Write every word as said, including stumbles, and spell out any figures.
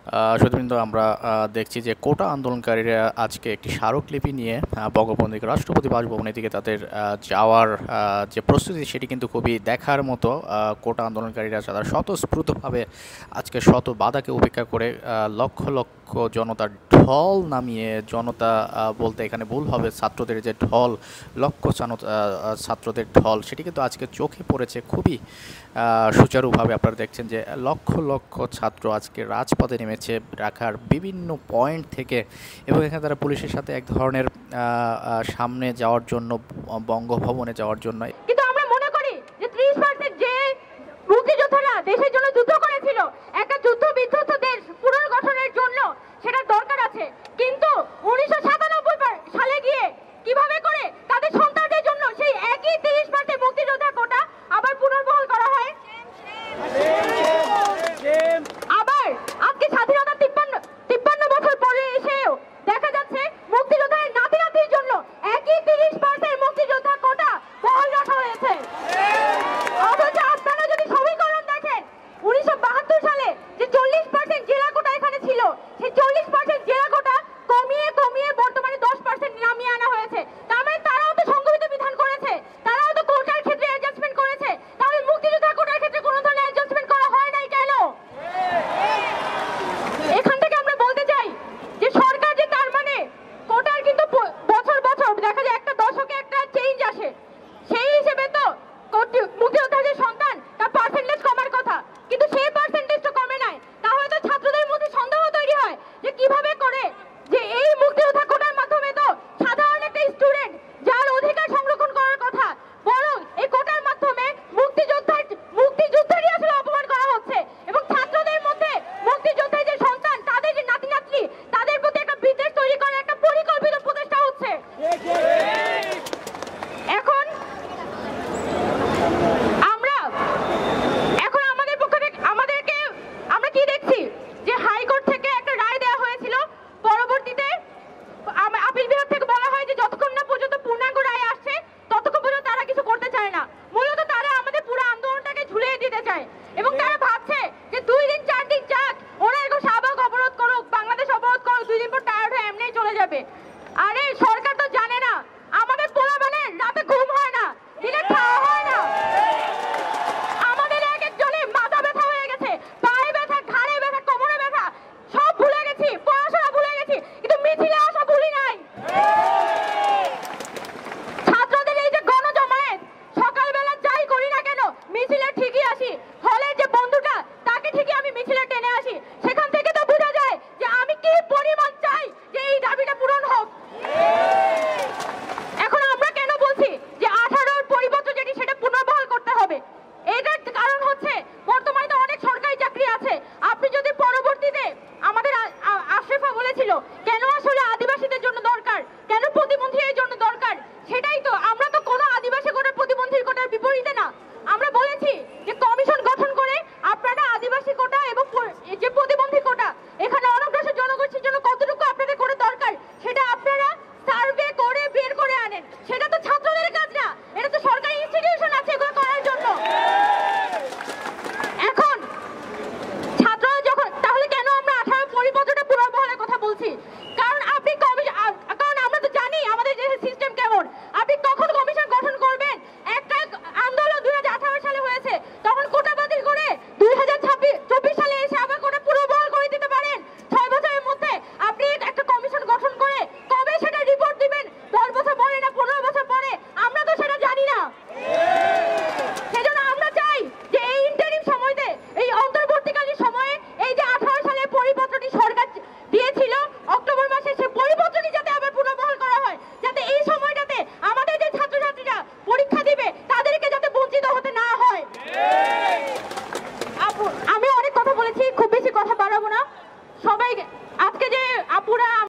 শুধুমাত্র আমরা দেখছি যে কোটা আন্দোলনকারীরা আজকে একটি স্মারকলিপি নিয়ে বঙ্গবন্ধু রাষ্ট্রপতি বাসভবনের দিকে তাদের যাওয়ার যে প্রস্তুতি সেটি কিন্তু খুবই দেখার মতো। কোটা আন্দোলনকারীরা তারা স্বতঃস্ফূর্তভাবে আজকে শত বাধাকে উপেক্ষা করে লক্ষ লক্ষ জনতার ঢল নামিয়ে, জনতা বলতে এখানে ভুল হবে, ছাত্রদের যে ঢল, লক্ষ ছাত্রদের ঢল সেটি কিন্তু আজকে চোখে পড়েছে খুবই সুচারুভাবে। আপনারা দেখছেন যে লক্ষ লক্ষ ছাত্র আজকে রাজপথে নেমেছে ঢাকার বিভিন্ন পয়েন্ট থেকে, এবং এখানে তারা পুলিশের সাথে এক ধরনের সামনে যাওয়ার জন্য, বঙ্গভবনে যাওয়ার জন্য